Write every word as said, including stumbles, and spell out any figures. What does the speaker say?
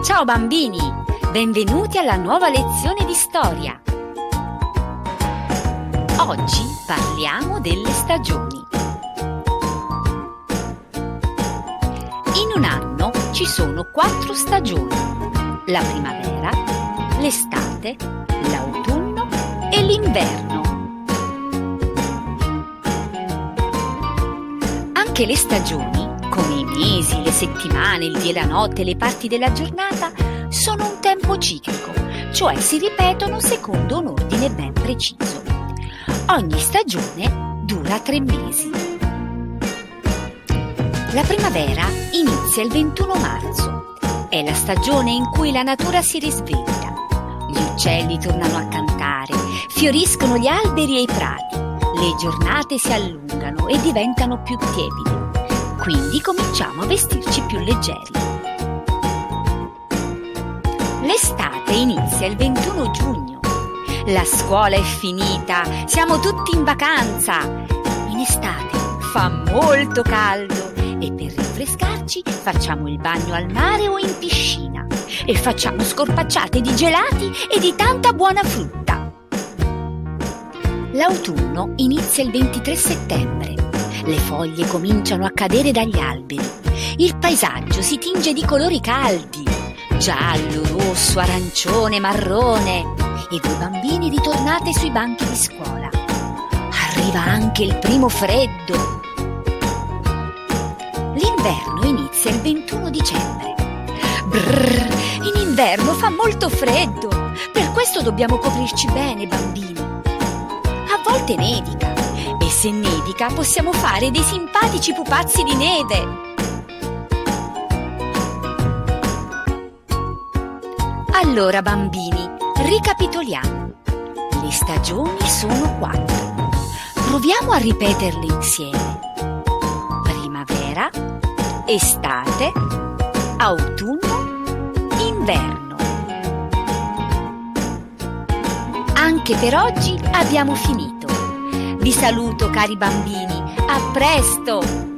Ciao bambini, benvenuti alla nuova lezione di storia. Oggi parliamo delle stagioni. In un anno ci sono quattro stagioni: la primavera, l'estate, l'autunno e l'inverno. Anche le stagioni, come i mesi, le settimane, il dì e la notte, le parti della giornata, sono un tempo ciclico, cioè si ripetono secondo un ordine ben preciso. Ogni stagione dura tre mesi. La primavera inizia il ventuno marzo. È la stagione in cui la natura si risveglia. Gli uccelli tornano a cantare, fioriscono gli alberi e i prati, le giornate si allungano e diventano più tiepide. Quindi cominciamo a vestirci più leggeri. L'estate inizia il ventuno giugno. La scuola è finita, siamo tutti in vacanza. In estate fa molto caldo e per rinfrescarci facciamo il bagno al mare o in piscina e facciamo scorpacciate di gelati e di tanta buona frutta. L'autunno inizia il ventitré settembre. Le foglie cominciano a cadere dagli alberi. Il paesaggio si tinge di colori caldi: giallo, rosso, arancione, marrone. E voi bambini ritornate sui banchi di scuola. Arriva anche il primo freddo. L'inverno inizia il ventuno dicembre. Brrr, in inverno fa molto freddo. Per questo dobbiamo coprirci bene, bambini. A volte nevica. E se nevica possiamo fare dei simpatici pupazzi di neve. Allora bambini, ricapitoliamo. Le stagioni sono quattro. Proviamo a ripeterle insieme: primavera, estate, autunno, inverno. Anche per oggi abbiamo finito. Vi saluto, cari bambini, a presto!